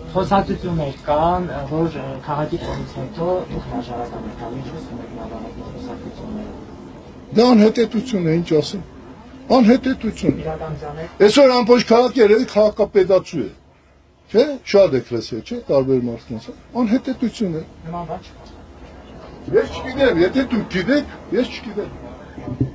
Խոսակցություններ կան, որ քաղաքի տոնից հետո դուք հրաժարական եք տալու, ինչպես մեկնաբանեք խոսակցությունները։ Դա անհետեցություն է, ինչ ասեմ։ Անհետեցություն։ Իրականության եք։ Այսօր ամբողջ քաղաքը երևի քաղաքապետացու է։ Չէ՞, շատ եք լսել, չէ՞, տարբեր մարդկանց։ Անհետեցություն է։ Նման բան չկա։ Ես չգիտեմ, եթե դուք գիտեք, ես չգիտեմ։